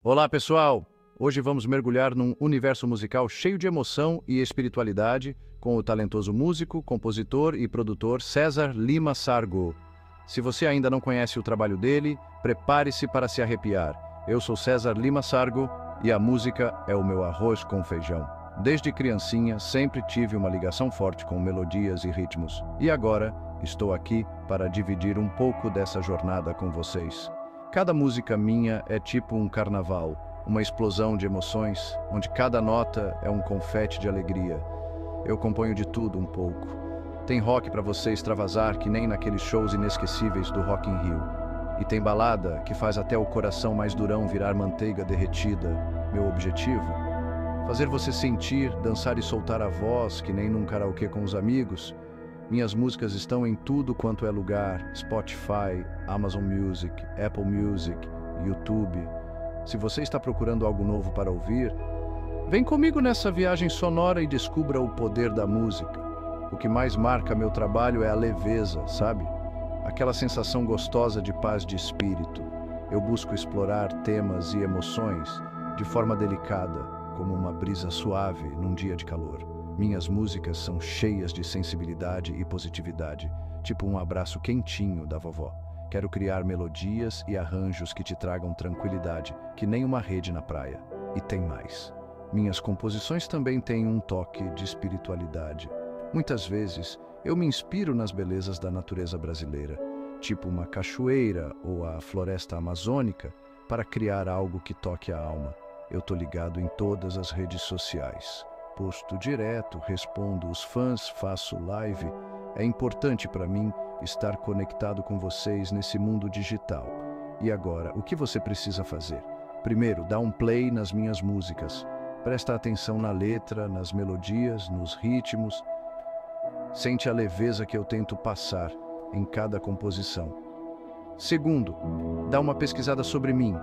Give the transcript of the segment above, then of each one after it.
Olá, pessoal! Hoje vamos mergulhar num universo musical cheio de emoção e espiritualidade com o talentoso músico, compositor e produtor César Lima Sargo. Se você ainda não conhece o trabalho dele, prepare-se para se arrepiar. Eu sou César Lima Sargo e a música é o meu arroz com feijão. Desde criancinha, sempre tive uma ligação forte com melodias e ritmos. E agora, estou aqui para dividir um pouco dessa jornada com vocês. Cada música minha é tipo um carnaval, uma explosão de emoções, onde cada nota é um confete de alegria. Eu componho de tudo um pouco. Tem rock para você extravasar que nem naqueles shows inesquecíveis do Rock in Rio. E tem balada que faz até o coração mais durão virar manteiga derretida. Meu objetivo? Fazer você sentir, dançar e soltar a voz que nem num karaokê com os amigos. Minhas músicas estão em tudo quanto é lugar: Spotify, Amazon Music, Apple Music, YouTube. Se você está procurando algo novo para ouvir, vem comigo nessa viagem sonora e descubra o poder da música. O que mais marca meu trabalho é a leveza, sabe? Aquela sensação gostosa de paz de espírito. Eu busco explorar temas e emoções de forma delicada, como uma brisa suave num dia de calor. Minhas músicas são cheias de sensibilidade e positividade, tipo um abraço quentinho da vovó. Quero criar melodias e arranjos que te tragam tranquilidade, que nem uma rede na praia. E tem mais. Minhas composições também têm um toque de espiritualidade. Muitas vezes, eu me inspiro nas belezas da natureza brasileira, tipo uma cachoeira ou a floresta amazônica, para criar algo que toque a alma. Eu tô ligado em todas as redes sociais. Posto direto, respondo os fãs, faço live. É importante para mim estar conectado com vocês nesse mundo digital. E agora, o que você precisa fazer? Primeiro, dá um play nas minhas músicas. Presta atenção na letra, nas melodias, nos ritmos. Sente a leveza que eu tento passar em cada composição. Segundo, dá uma pesquisada sobre mim.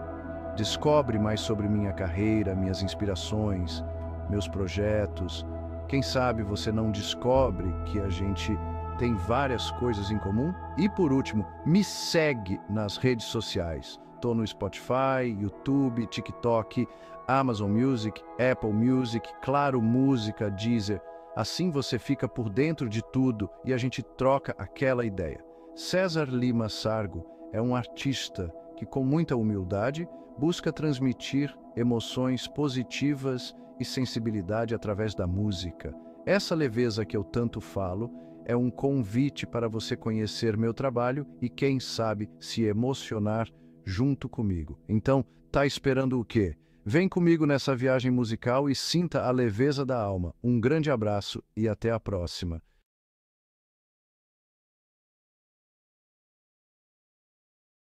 Descobre mais sobre minha carreira, minhas inspirações, meus projetos. Quem sabe você não descobre que a gente tem várias coisas em comum? E por último, me segue nas redes sociais. Tô no Spotify, YouTube, TikTok, Amazon Music, Apple Music, Claro Música, Deezer. Assim você fica por dentro de tudo e a gente troca aquela ideia. César Lima Sargo é um artista que, com muita humildade, busca transmitir emoções positivas e sensibilidade através da música. Essa leveza que eu tanto falo é um convite para você conhecer meu trabalho e, quem sabe, se emocionar junto comigo. Então, tá esperando o quê? Vem comigo nessa viagem musical e sinta a leveza da alma. Um grande abraço e até a próxima.